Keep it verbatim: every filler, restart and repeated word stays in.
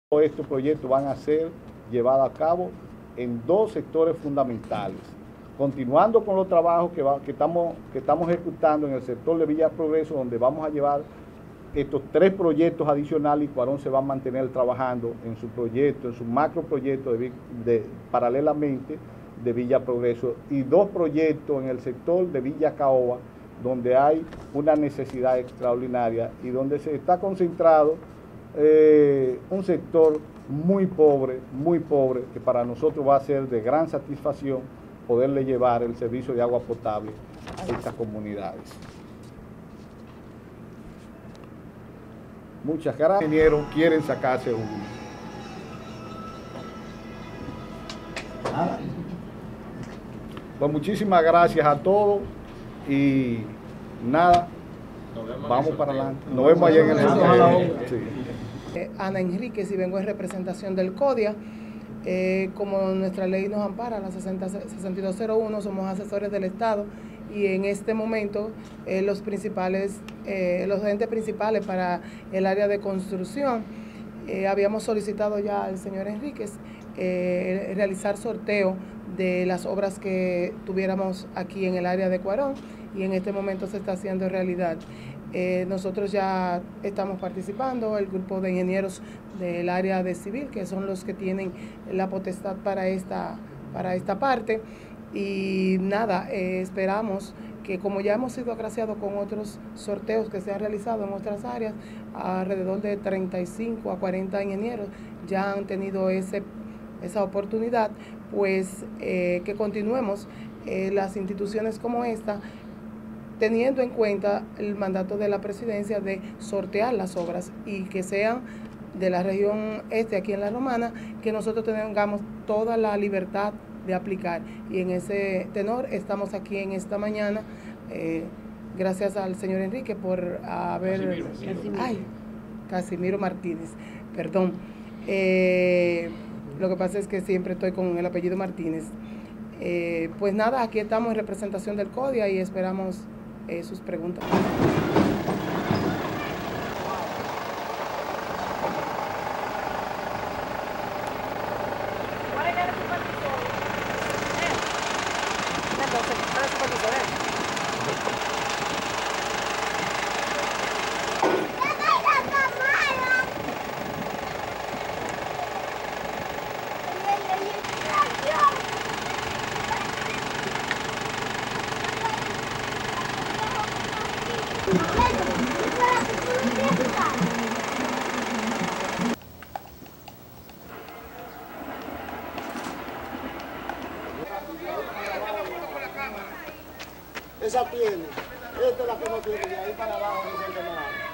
Todos estos proyectos van a ser llevados a cabo en dos sectores fundamentales. Continuando con los trabajos que, va, que, estamos, que estamos ejecutando en el sector de Villa Progreso, donde vamos a llevar estos tres proyectos adicionales y Cuarón se va a mantener trabajando en su proyecto, en su macro proyecto de, de, paralelamente de Villa Progreso, y dos proyectos en el sector de Villa Caoba, donde hay una necesidad extraordinaria y donde se está concentrado eh, un sector muy pobre, muy pobre, que para nosotros va a ser de gran satisfacción poderle llevar el servicio de agua potable a estas comunidades. Muchas gracias. Los ingenieros quieren sacarse uno. Nada. Pues muchísimas gracias a todos y nada, vamos para adelante. Nos vemos allá en el sorteo. Sí. Eh, Ana Enríquez, y vengo en representación del CODIA. Eh, como nuestra ley nos ampara, la sesenta y dos cero uno, somos asesores del Estado y en este momento eh, los principales, eh, los entes principales para el área de construcción, eh, habíamos solicitado ya al señor Enríquez eh, realizar sorteo de las obras que tuviéramos aquí en el área de Cuarón, y en este momento se está haciendo realidad. Eh, nosotros ya estamos participando, el grupo de ingenieros del área de civil, que son los que tienen la potestad para esta, para esta parte, y nada, eh, esperamos que, como ya hemos sido agraciados con otros sorteos que se han realizado en otras áreas, alrededor de treinta y cinco a cuarenta ingenieros ya han tenido ese, esa oportunidad, pues eh, que continuemos eh, las instituciones como esta, teniendo en cuenta el mandato de la presidencia de sortear las obras y que sean de la región este, aquí en La Romana, que nosotros tengamos toda la libertad de aplicar. Y en ese tenor estamos aquí en esta mañana, eh, gracias al señor Enrique por haber... Casimiro. Casimiro. Ay, Casimiro Martínez, perdón. Eh, lo que pasa es que siempre estoy con el apellido Martínez. Eh, pues nada, aquí estamos en representación del CODIA y esperamos Eh, sus preguntas. Esa tiene, esta es la que no tiene, de ahí para abajo no se nada.